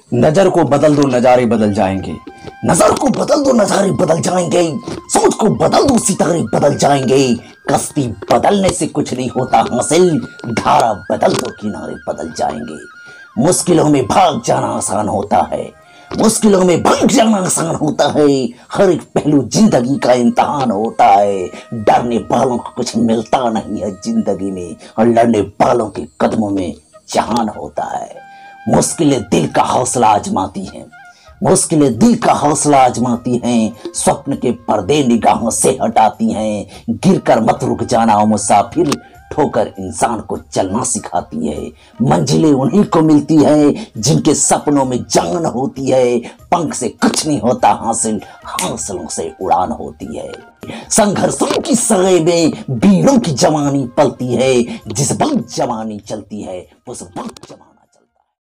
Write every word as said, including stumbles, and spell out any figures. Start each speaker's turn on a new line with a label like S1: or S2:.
S1: नजर को बदल दो नजारे बदल जाएंगे। नजर को बदल दो नजारे बदल जाएंगे। सोच को बदल दो सितारे बदल जाएंगे। कश्ती बदलने से कुछ नहीं होता हासिल, धारा बदल दो किनारे बदल जाएंगे। मुश्किलों में भाग जाना आसान होता है, मुश्किलों में भाग जाना आसान होता है। हर एक पहलू जिंदगी का इम्तहान होता है। डरने वालों को कुछ मिलता नहीं है जिंदगी में, और लड़ने वालों के कदमों में जहान होता है। मुश्किलें दिल का हौसला आजमाती हैं, मुश्किलें दिल का हौसला आजमाती हैं। स्वप्न के पर्दे निगाहों से हटाती हैं। गिरकर मत रुक जाना ओ मुसाफिर, ठोकर इंसान को चलना सिखाती है। मंजिलें उन्हीं को मिलती है जिनके सपनों में जान होती है। पंख से कुछ नहीं होता हासिल, हौसलों से उड़ान होती है। संघर्षों की सगाई में वीरों की जवानी पलती है। जिस वक्त जवानी चलती है उस वक्त जवानी